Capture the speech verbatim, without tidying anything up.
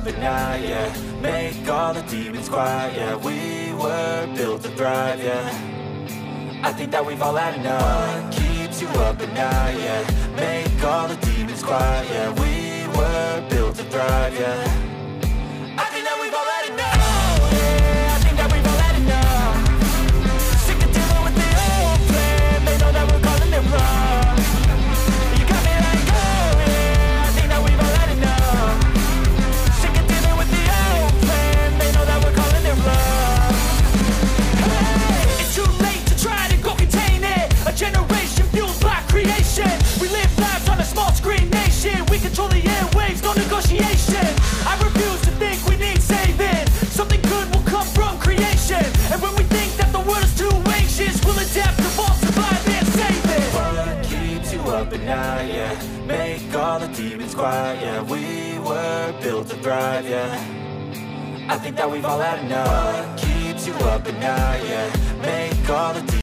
up at night, yeah. Make all the demons quiet, yeah. We were built to thrive, yeah. I think that we've all had enough. What keeps you up at night, yeah. Make all the demons quiet, yeah. We were built to thrive, yeah. I think that we've all had enough. Oh, yeah, I think that we've all had enough. Sick of dealing with the old plan. They know that we're calling it wrong. You got me like, oh, yeah, I think that we've all had enough. Sick of dealing with the old plan. They know that we're calling it wrong. Hey, it's too late to try to go contain it. A generation fueled by creation. We live lives on a small screen nation. We control the airwaves, no negotiation. I refuse to think we need saving. Something good will come from creation. And when we think that the world is too anxious, we'll adapt, evolve, survive, and save it. What keeps you up at night, yeah. Make all the demons quiet, yeah. We were built to thrive, yeah. I think that we've all had enough. What keeps you up at night, yeah. Make all the demons